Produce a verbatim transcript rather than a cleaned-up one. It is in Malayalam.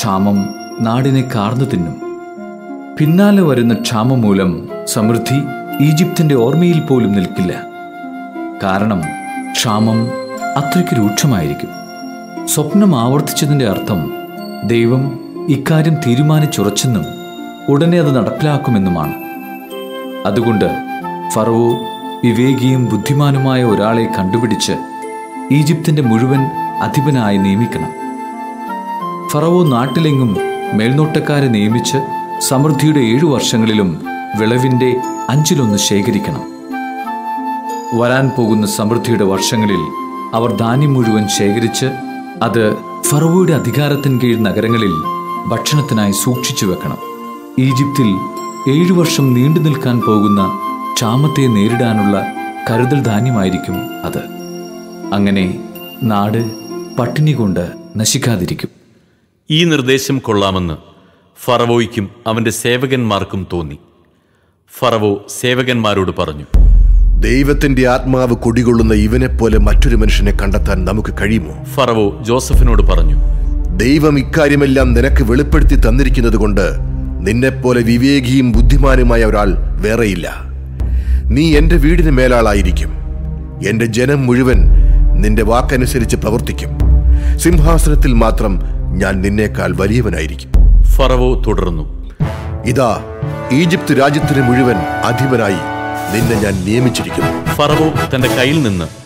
ക്ഷാമം നാടിനെ കാർന്നു തിന്നും. പിന്നാലെ വരുന്ന ക്ഷാമം മൂലം സമൃദ്ധി ഈജിപ്തിന്റെ ഓർമ്മയിൽ പോലും നിൽക്കില്ല. കാരണം ക്ഷാമം അത്രയ്ക്ക് രൂക്ഷമായിരിക്കും. സ്വപ്നം ആവർത്തിച്ചതിൻ്റെ അർത്ഥം ദൈവം ഇക്കാര്യം തീരുമാനിച്ചുറച്ചെന്നും ഉടനെ അത് നടപ്പിലാക്കുമെന്നുമാണ്. അതുകൊണ്ട് ഫറവോ വിവേകിയും ബുദ്ധിമാനുമായ ഒരാളെ കണ്ടുപിടിച്ച് ഈജിപ്തിന്റെ മുഴുവൻ അധിപനായി നിയമിക്കണം. ഫറവോ നാട്ടിലെങ്ങും മേൽനോട്ടക്കാരെ നിയമിച്ച് സമൃദ്ധിയുടെ ഏഴു വർഷങ്ങളിലും വിളവിന്റെ അഞ്ചിലൊന്ന് ശേഖരിക്കണം. വരാൻ പോകുന്ന സമൃദ്ധിയുടെ വർഷങ്ങളിൽ അവർ ധാന്യം മുഴുവൻ ശേഖരിച്ച് അത് ഫറവോയുടെ അധികാരത്തിന് കീഴ് നഗരങ്ങളിൽ ഭക്ഷണത്തിനായി സൂക്ഷിച്ചു വെക്കണം. ഈജിപ്തിൽ ഏഴു വർഷം നീണ്ടു നിൽക്കാൻ പോകുന്ന ക്ഷാമത്തെ നേരിടാനുള്ള കരുതൽ ധാന്യമായിരിക്കും അത്. അങ്ങനെ നാട് പട്ടിണി കൊണ്ട് നശിക്കാതിരിക്കും. ഈ നിർദ്ദേശം കൊള്ളാമെന്ന് ഫറവോയ്ക്കും അവന്റെ സേവകന്മാർക്കും തോന്നി. ഫറവോ സേവകന്മാരോട് പറഞ്ഞു, ദൈവത്തിന്റെ ആത്മാവ് കുടികൊള്ളുന്ന ഇവനെപ്പോലെ മറ്റൊരു മനുഷ്യനെ കണ്ടെത്താൻ നമുക്ക് കഴിയുമോ? ഫറവോ ജോസഫിനോട് പറഞ്ഞു, ദൈവം ഇക്കാര്യമെല്ലാം നിനക്ക് വെളിപ്പെടുത്തി തന്നിരിക്കുന്നത് കൊണ്ട് നിന്നെപ്പോലെ വിവേകിയും ബുദ്ധിമാനുമായ ഒരാൾ വേറെയില്ല. നീ എന്റെ വീടിന് മേലാളായിരിക്കും. എന്റെ ജനം മുഴുവൻ നിന്റെ വാക്കനുസരിച്ച് പ്രവർത്തിക്കും. സിംഹാസനത്തിൽ മാത്രം ഞാൻ നിന്നേക്കാൾ വലിയവനായിരിക്കും. ഫറവോ തുടർന്നു, ഇതാ ഈജിപ്ത് രാജ്യത്തിന് മുഴുവൻ അധിപനായി നിന്നെ ഞാൻ നിയമിച്ചിരിക്കുന്നു. ഫറവോ തന്റെ കയ്യിൽ നിന്ന്